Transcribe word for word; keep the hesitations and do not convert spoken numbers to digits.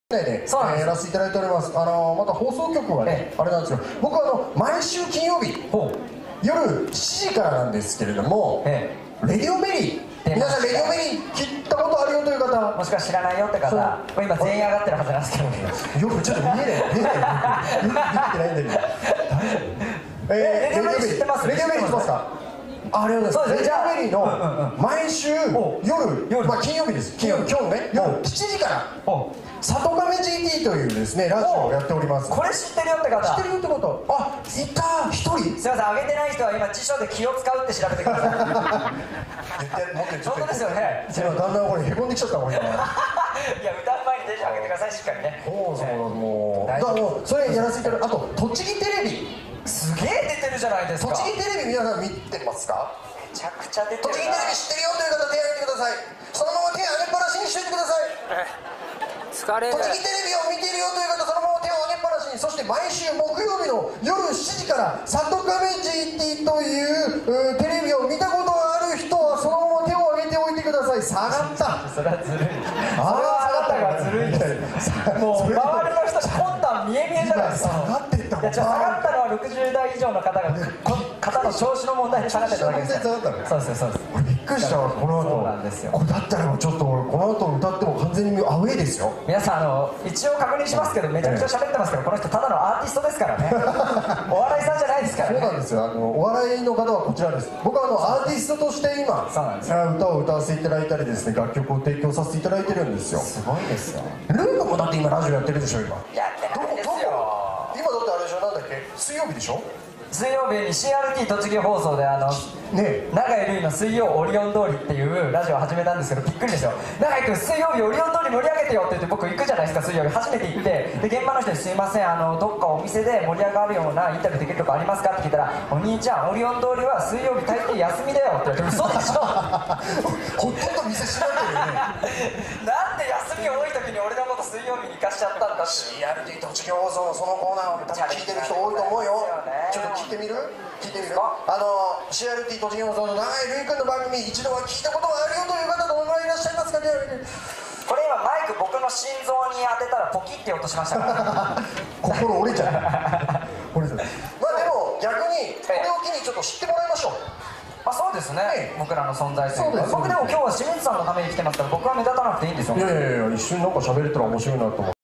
で、そうなんです、えー、やらせていただいております。あのー、また放送局はね、あれなんですよ。僕はあの毎週金曜日夜しちじからなんですけれども、ええ、レディオベリー、皆さんレディオベリー聞いたことあるよという方、 もしくは知らないよって方、今全員上がってるはずなんですけど、 よくちょっと見えない、見えない、よく見えてないんだけど、 えー、レディオベリー知ってます？ レディオベリー知ってますか？あれはですね、レディオベリーの毎週夜、まあ金曜日です、金曜日、今日ね、夜しちじから里亀 ジーティー というですね、ラジオをやっております。 これ知ってるよって方、 知ってるよってこと、あ、いた、一人。 すいません、上げてない人は今辞書で気を使うって調べてください。本当ですよね。 今だんだんこれへこんできちゃったもん今。いや、 歌う前にテンション上げてください、しっかりね。 そうそう、もうだからもうそれやらせていただく。あと栃木テレビ、 すげえ出てるじゃないですか。 栃木テレビ皆さん見てますか？ めちゃくちゃ出てる。 栃木テレビ知ってるよという方手を挙げてください。そのまま手を上げっぱなしにしといてください。 疲れる。 栃木テレビを見ているよという方、そのまま手を上げっぱなしに。そして毎週木曜日の夜しちじから里亀 ジーティー というテレビを見たことがある人はそのまま手を挙げておいてください。下がった。 それはずるい。あれはあなたがずるいです。もう周りの人魂胆見え見えじゃないですか。 下がっていったもん。 いや、下がったのはろくじゅうだい以上の方が方の調子の問題で下がってただけです。そうですそうです。 びっくりしたわ、この後。 そうなんですよ。 これだったらちょっとこの後歌っても完全にアウェーですよ。 皆さん、あの一応確認しますけど、めちゃくちゃ喋ってますけど、この人ただのアーティストですからね。お笑いさんじゃないですからね。 そうなんですよ。あのお笑いの方はこちらです。僕はあのアーティストとして今歌を歌わせていただいたりですね、楽曲を提供させていただいてるんですよ。 すごいですよ。 ルークもだって今ラジオやってるでしょ。今やってないですよ。 今だってあれでしょ、なんだっけ、水曜日でしょ。 水曜日に シーアールティー 栃木放送であの、ね、永井瑠衣の水曜オリオン通りっていうラジオを始めたんですけど、びっくりですよ。永井君、水曜日オリオン通り盛り上げてよって言って、僕行くじゃないですか。水曜日初めて行って、で現場の人に「すいません、あのどっかお店で盛り上がるようなインタビューできるとこありますか?」って聞いたら「お兄ちゃん、オリオン通りは水曜日大抵休みだよ」って言われて「嘘でしょ」 ほとんど店閉まってるよね。 なんで休み多い時に俺のこと水曜日に行かしちゃったんだって。 シーアールティー 栃木放送のそのコーナーを多分聞いてる人多いと思うよ。ちょっと聞いてみる？聞いてみる？あの シーアールティー 栃木放送の永井瑠衣君の番組、一度は聞いたことがあるよという方どのぐらいいらっしゃいますかね。 これ今マイク僕の心臓に当てたらポキって音しましたから心折れちゃう。折れちゃう。まあでも逆にこれを機にちょっと知ってもらいましょう。 あ、そうですね、はい、僕らの存在というか。僕でも今日は清水さんのために来てますから、僕は目立たなくていいんですよ。 いやいやいや、一瞬なんか喋れたら面白いなと思って。